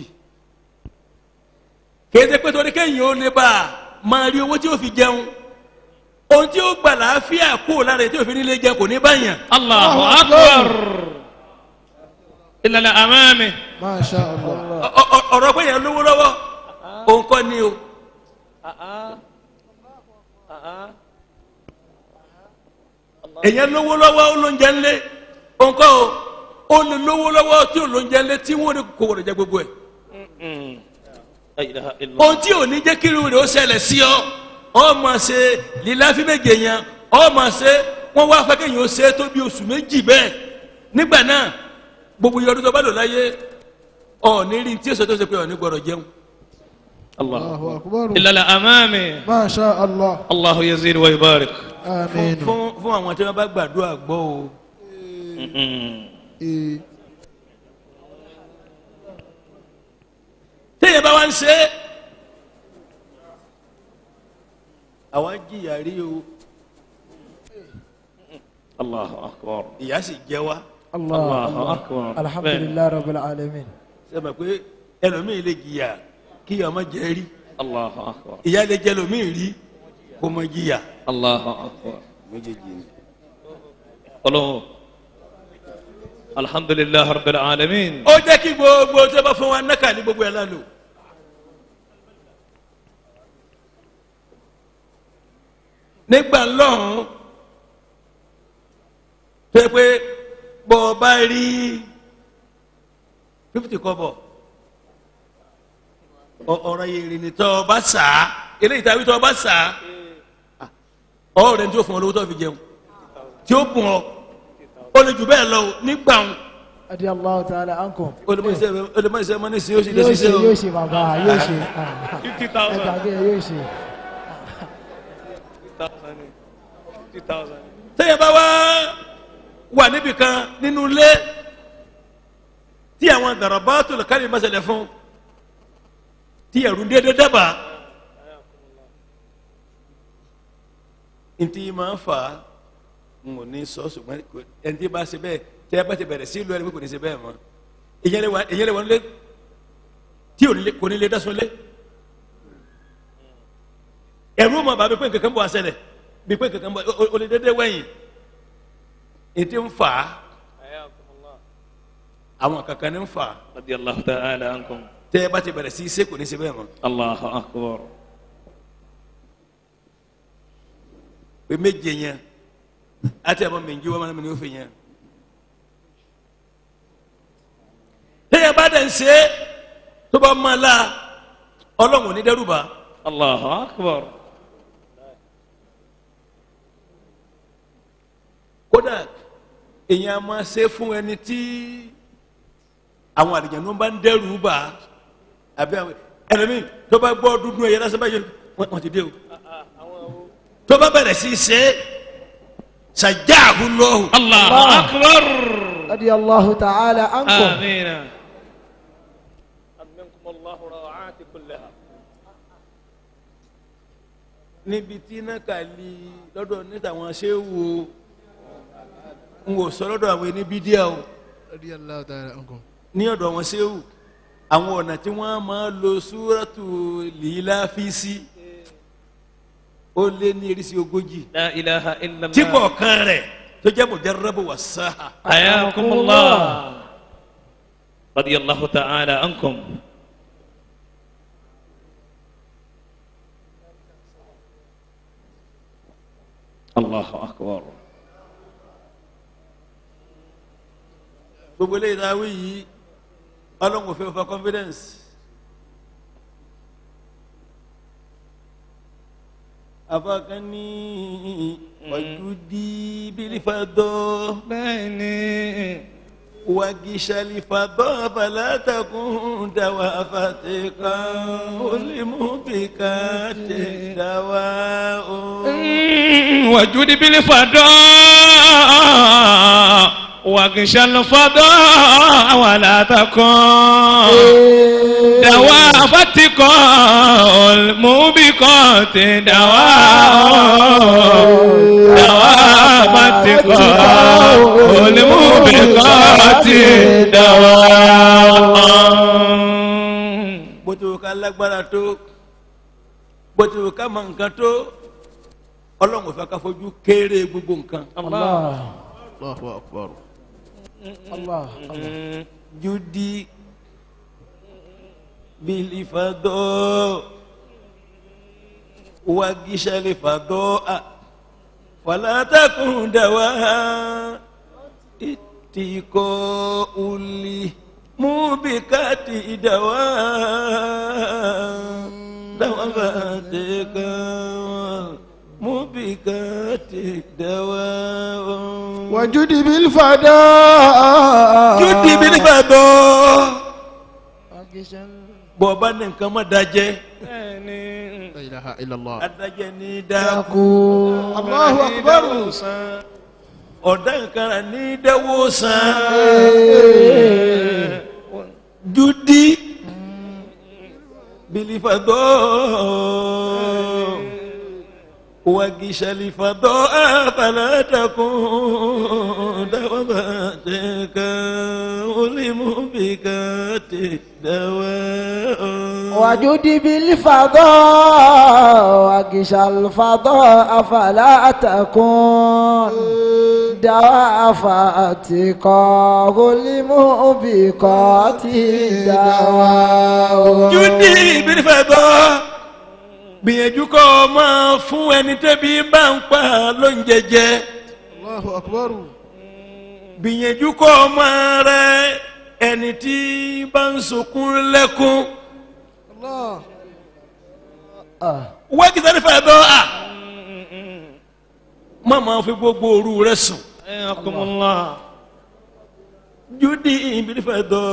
kéde pé torí kéyìn ó lè bá a máa rí owó tí ó fi jẹun ohun tí ó gbà láàfíà kó lára ètò òfin nílé jẹun kò ní báyàn. Allahu akbar. illa al-amami. Masha Allah. ọ̀rọ̀ pé yẹn lówó lọ́wọ́ òun kọ́ ni o. èyàn lówó lọ́wọ́ ó ló ń jẹ ńlé òun kọ́ o ó lè lówó lọ́wọ́ tí ò ló ń jẹ ńlé tí wọ́n lè kó wọ́n lè jẹ gbogbo ẹ̀. ohun tí ò ní jẹ́ kí irú rẹ̀ ó ṣẹlẹ̀ sí ọ ọ máa ṣe líláfi méje yẹn ọ máa ṣe wọ́n wá fẹ́ kéèyàn ó ṣe tó bí oṣù méjì bẹ́ẹ̀ nígbà náà gbogbo yọdún tó bá lò láyé ọ ní rí tí èso tó ṣe pé ọ ní gbọ́dọ̀ jẹun. Allahu akbar. illa al-amami. Masha Allah. Allahu yazid wa yubarik. Amin. fún fún àwọn tí wọ́n bá gbàdúrà gbọ́ o. téèyàn bá wá ń ṣe àwa jìyà rí o. Allahu akbar. ìyà sì jẹ wá. Allahu akbar. Alhamdulillah rabbil alamin. sẹ́mi pé ẹlòmíì lè jìyà kí ọmọ jẹ rí. Allahu akbar. ìyà lè jẹ ẹlòmíì rí kó mọ jìyà. Allahu akbar. méjèèjì ni. Ọlọ́run. Alhamdulillah rabbil alamin. ó jẹ́ kí gbogbo tó bá fún wa náka ní gbogbo ẹ̀ lálò. nígbà lọ́hùn tó yẹ pé bọ́ ọ bá rí fífìtì kọ́bọ̀ ọ̀rọ̀ yèrè ni tọ́ ọba sà á eléyìí tàbí tọ́ ọba sà á ọ̀rọ̀ rẹ̀ tí ó fún ọ lówó tó fi jẹun tí ó bùn ọ ó lè jù bẹ́ẹ̀ lọ nígbà wọn. adi Allah ta'ala ankum. olùmọ̀ ìṣe mọ́ ní sí yóò ṣe lè ṣiṣẹ́ o. yóò ṣe bàbá yóò ṣe. fifty thousand. ẹgbàá bẹ́ẹ̀ yóò ṣe. fifty thousand. tẹ́yẹ̀ bá wá wà níbì kan nínú ilé tí àwọn darabatul kalima máa ṣẹlẹ̀ fún tí ẹ̀rù dédé dábàá ntí máa ń fà á n ò ní sọ ṣùgbọ́n ẹni tí bá ṣe bẹ́ẹ̀ tẹ́ ẹ bá ti bẹ̀rẹ̀ sí ìlú ẹni pé kò ní ṣe bẹ́ẹ̀ mọ́ ìyẹn lè wọ́n lé tí kò ní lè dá sún lé ẹ̀rù mọ̀ bá bí pé nǹkan kan bọ̀ wá ṣẹlẹ̀ bí pé nǹkan kan bọ̀ ó lè dédé wẹ̀yìn ètí ń fà á àwọn kankan ní ń fà á. radiyallahu ta'ala ankum. tẹ́ ẹ bá ti bẹ̀rẹ̀ sí í ṣe kò ní ṣe bẹ́ẹ̀ mọ́. Allahu akbar. pé méje yẹn àti àbọ̀ méjì wọ́n máa ń mi ní òfin yẹn. tẹ́yẹ bá dẹ̀ ń ṣe tó bá máa la ọlọ́run ò ní dẹ́rù bá. Allahu akbar. kódà èèyàn máa ṣe fún ẹni tí àwọn àlùjànnú bá ń dẹ́rù bá àbí àwọn ẹlòmíì tó bá gbọ́ dúdú ẹ̀yẹ lásán báyìí wọ́n ti dé o tó bá bẹ̀rẹ̀ sí í ṣe ṣàjáàhù Llahu. Allahu akbar. adi Allah ta'ala ankum. Amin. Adminkum Allahu rawati kullaha. níbi tí náà kàlí lọ́dọ̀ níta wọn ṣe wo n wò sọ lọ́dọ̀ àwọn ẹni bídíà o. adi Allah ta'ala ankum. ní ọ̀dọ̀ wọn ṣe wù àwọn ọ̀nà tí wọ́n máa lo súrátù líláfi sí ó lé ní eréṣì ogójì. La ilaha illallah. tí kọ̀ọ̀kan rẹ̀ tó jẹ́ mujarrabu wa sáà. ayakumullah. radiyallahu ta'ala ankum. Allahu akbar. gbogbo eléyìí tá a wí yìí ọlọ́run ò fẹ́ fọ confidence. afakani wajudi bilifadọ. bẹ́ẹ̀ni. wagishalifadọ falatakun dawa fatikan olimubikate dawa o. wajudi bilifadọ. وغش الفضاء ولا تكن دوافاتك الموبقات دواء دوافاتك الموبقات دواء. bó ti wù ká lágbára tó bó ti wù ká mọ nǹkan tó ọlọ́run ò fẹ́ ká fojú kéré gbogbo nǹkan. Allah. Allahu akbar. Allah. Allah. judi bilifadọ wagishalifadọ falatakun dawa itikọ uli mubikati dawa dawa bateka mubikati dawa. wajudi bilfada. judi bilfada. bọ̀ọ̀bá ní nǹkan má dájẹ́. La ilaha illallah. adájẹ́ ní dákú. Allahu akbar. ọ̀dá nǹkan rà ní dẹ́wọ́ sàn. judi bilfada. وغش الفضاء فلا تكن دوابتك ولمبكات دواء. وجد بالفضاء وغش الفضاء فلا تكن دوابتك ولمبكات دواء. جدي بالفضاء gbìyànjú kọ́ ọ máa fún ẹni tẹ́bi bá ń pa lóúnjẹ jẹ. Allahu akbar. gbìyànjú kọ́ ọ máa rẹ ẹni tí bá ń sunkún lẹ́kún. Allah. Ah. wọ́n kì í sáré fẹ́ dọ́ a má máa fi gbogbo òru rẹ̀ sùn Ayakumullah. judi ìbílẹ̀ fẹ́ dọ́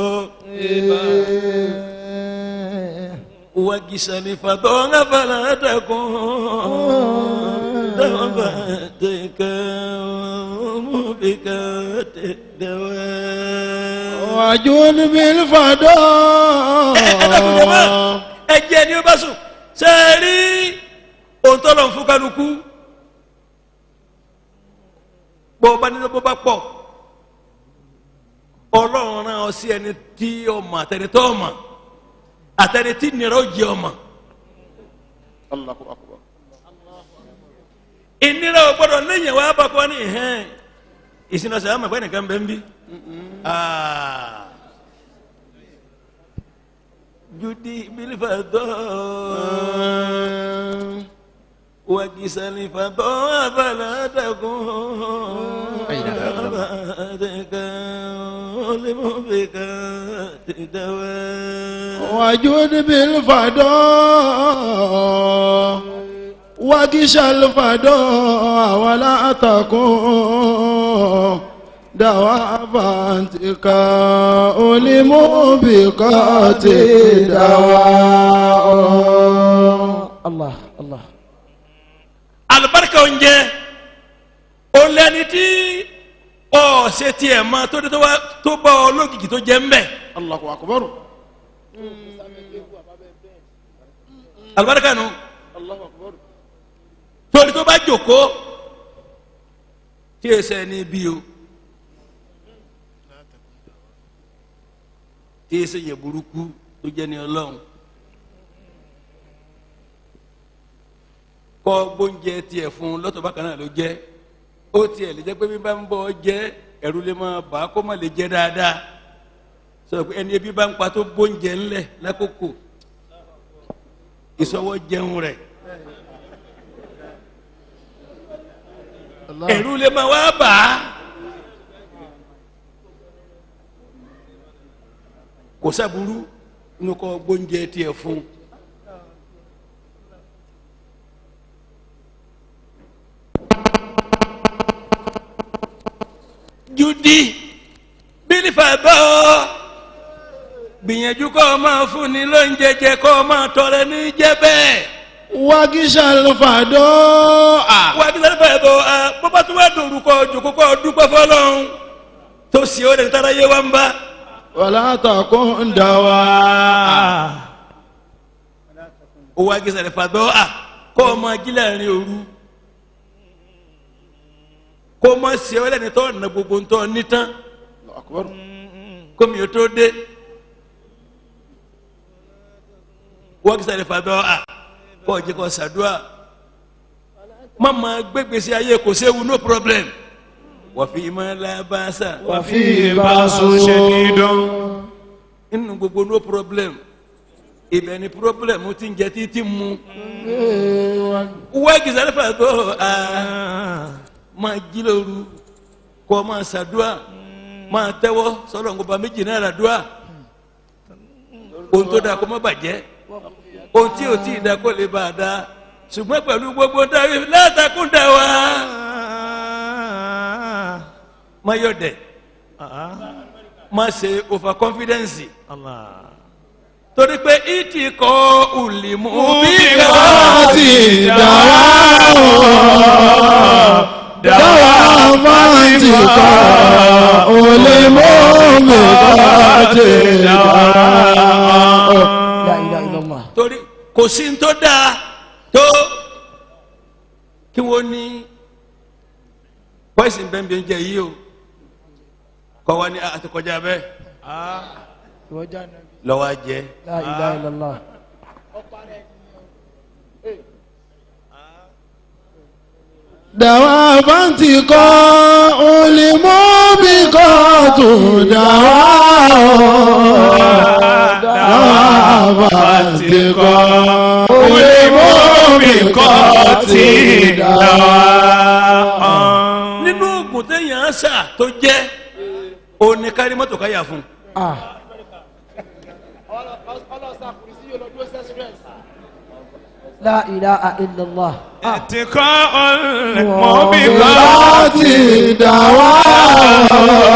wọ́n kì í sáré fẹ́ dọ́ ńlá fẹ́lẹ́ dẹ́kun dẹ́wọ́n bá dẹ́kẹ́ mú bí ká tẹ̀ dẹ́wẹ́. Wajud bil fada. ẹ ẹ dàkún jẹ mọ́ ẹ jẹ́ ni ó bá sùn ṣe é rí ohun tó lọ fún kálukú bó bá nínú bó bá pọ̀ ọlọ́run rán ọ sí ẹni tí ọmọ àtẹni tó ọmọ àtẹni tí nìyẹn ó jẹ ọmọ. Allahu akbar. ìnira ò gbọdọ̀ lẹ́yìn wá bá kọ́ ní ìhẹ́n ìsinmi ọ̀sẹ̀ àmọ̀ ìpẹ́ nìkan bẹ́ẹ̀ ń bí. judi bilifadọ wakisali fadọ abaladakun abadaka olimobeka tidawa. Wajud bil fada. Wakishal fada wala takun dawabantika ulimubikati dawa. Allah. Allah. alibarika oúnjẹ olẹni tí ọ ṣe tiẹ̀ ma tó dé tó bá ọ lókìkí tó jẹ mbẹ. Allahu akbar. alibarika nu Allahu akbar. torí tó bá jòkó tí ẹsẹ ní bí o tí ẹsẹ yẹ burúkú tó jẹ ní Ọlọ́run kọ gbóúnjẹ tiẹ̀ fún lọ́tọ̀ bákan náà ló jẹ ó tiẹ̀ lè jẹ pé bí bá ń bọ̀ jẹ ẹ̀rù lè máa bà á kó má lè jẹ dáadáa sọ pé ẹni ebi bá ń pa tó gbóúnjẹ ńlẹ̀ lákòókò ìsọwọ́ jẹun rẹ̀. ẹ̀rù lè máa wá bà á kò sábúrú inú kọ́ gbóúnjẹ tiẹ̀ fún judi bílífà bọ́ gbìyànjú kọ́ ọ máa fún ni lóúnjẹ jẹ kọ́ ọ máa tọrẹ ní jẹ́ bẹ́ẹ̀. Wakishal fada. Wakishal fada bó bá tún wá dòrú kọ jòkó kọ dúpẹ́ fọ́lọ́run tó sì ó lè tara yé wa ń bá. Wala takun dawa. Wakishal fada kọ́ ọ máa jí láàrin òru kó o máa ṣe ọ lẹ́ni tó ọ̀nà gbogbo ń tọ́ ní tán kó mi ò tó dé. Wakishal fada kọ́ ọ̀jẹ̀ kọ́ sàdúà mama gbégbèsè ayé kò séwu no problem wàfi ma la basa wàfi basu shadidun inú gbogbo no problem ibẹ̀ ni problem ti ń jẹ títí mu Wakishal fada máa jí lóru kọ́ máa sàdúà máa tẹ́wọ́ sọ́dọ̀ nǹkan méjì náírà dúà ohun tó dáa kó má bàjẹ́ ohun tí o ti da kó lè bá a da ṣùgbọ́n pẹ̀lú gbogbo dáwé látàkùn dá wa má yọ̀ dẹ̀ má ṣe over confidence torí pé ìtì kọ́ ùlìmù bí káàtì dáwà dáwà máa ti kọ́ ùlìmù bí káàtì dáwà. torí kò sí ní tó dáa tó kí wọ́n ní pọ́ìsì bẹ́ẹ̀ bí oúnjẹ yìí o kọ́ wa ní àtìkọjá bẹ́ẹ̀ lọ́wọ́ jẹ́. La ilaha illallah. Dawa banti kọ́ olùmọ́ bí kọ́ tó dawa. Dawa banti kọ́ olùmọ́ bí kọ́ tí dawa. Nínú oògùn téèyàn ń sà tó jẹ́ òní kárí mọ́tò káyà fún. لا إله إلا الله اتقاء الموبقات دواء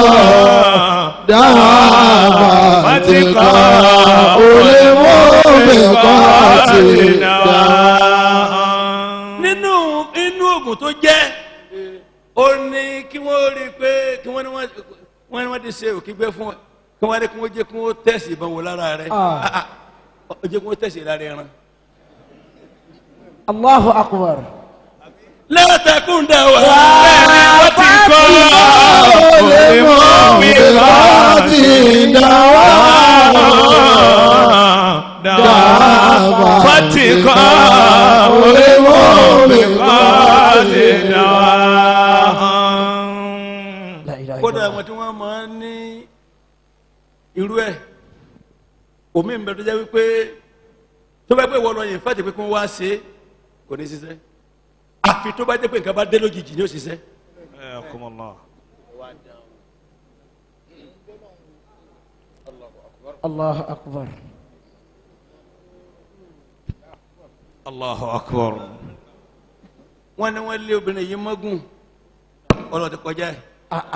دواء اتقاء الموبقات دواء. nínú inú oògùn tó jẹ́ ó ní kí wọ́n rí i pé kí wọ́n ní wọ́n ní wọ́n ti ṣe òkígbẹ́ fún ẹ kí wọ́n ní kí wọ́n jẹ́ kí wọ́n tẹ̀sí ìbọn wò lára rẹ̀ ó jẹ́ kí wọ́n tẹ̀sí lára ẹran. Allahu akbar. لا تكون دواء واتقاء الموبقات دواء دواء واتقاء الموبقات دواء. kódà àwọn tí wọ́n máa ń ní irú ẹ̀ omi ń bẹ tó jẹ́ wípé tó bá pẹ́ wọ́n lọ yẹn fàtí pé kí wọ́n wá ṣe kò ní ṣiṣẹ́ àfi tó bá jẹ́ pé nǹkan bá dé lójijì ní ó ṣiṣẹ́. Allahu akbar. Allahu akbar. wọ́n ní wọ́n lé obìnrin yìí mọ́gùn ọlọ́dẹ kọjá ẹ̀.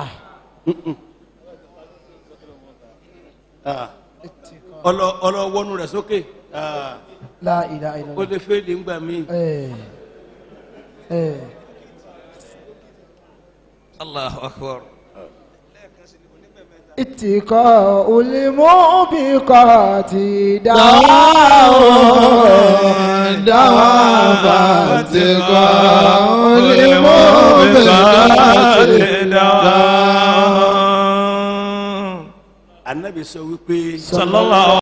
ọlọ́wọ́nù rẹ̀ sókè. La ilaha illallah. ó lè fẹ́ lè ń gbà mí. Allahu akbar. اتقاء الموبقات دواء دواء اتقاء الموبقات دواء. Ànábì sọ wípé sallallahu